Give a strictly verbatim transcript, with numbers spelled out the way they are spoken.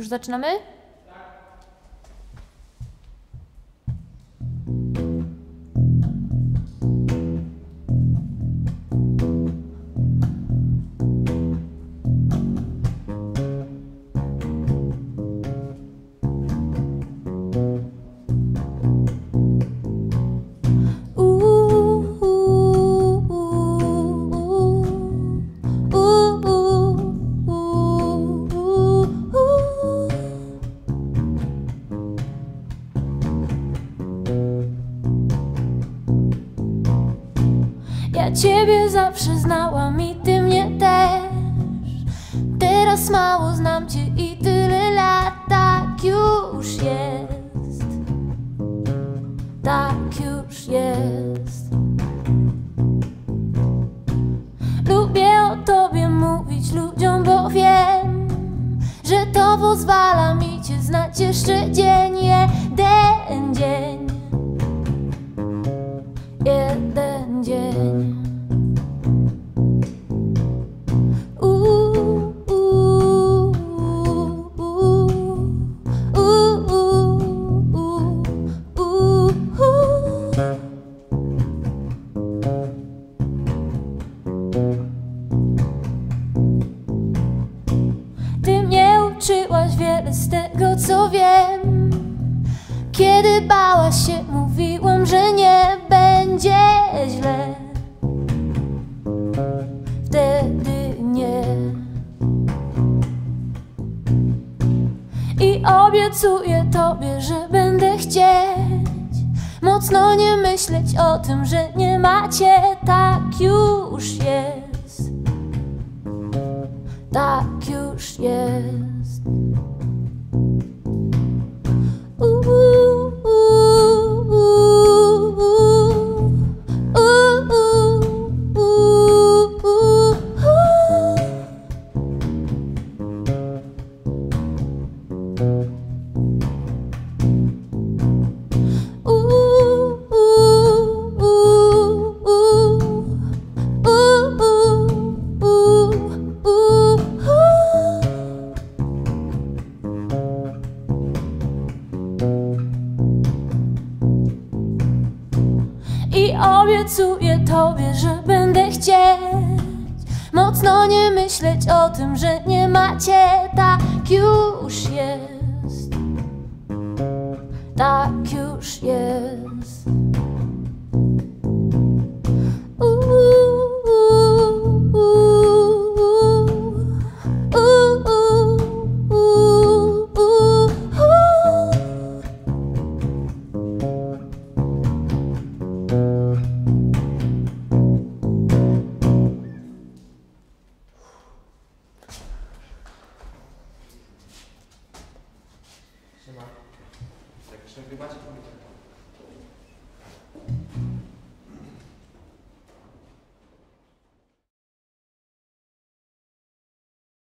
Już zaczynamy? Ja Ciebie zawsze znałam i Ty mnie też. Teraz mało znam Cię i tyle lat. Tak już jest, tak już jest. Lubię o Tobie mówić ludziom, bo wiem, że to pozwala mi Cię znać jeszcze dzień, jeden dzień, jeden dzień. Uuu, uuu, uuu, uuu, uuu, uuu. Ty mnie uczyłaś wiele z tego, co wiem. Kiedy bałaś się, mówiłam, że nie będzie źle. Wtedy nie. I obiecuję Tobie, że będę chcieć mocno nie myśleć o tym, że nie macie. Tak już jest, tak już jest. Uuu, uuu, uuu, uuu, uuu, uuu. I obiecuję Tobie, że będę chcieć mocno nie myśleć o tym, że nie macie. Tak już jest, tak już jest. Uuu, uuu, uuu, uuu, uuu, uuu. Siema. Jak już nagrywacie, to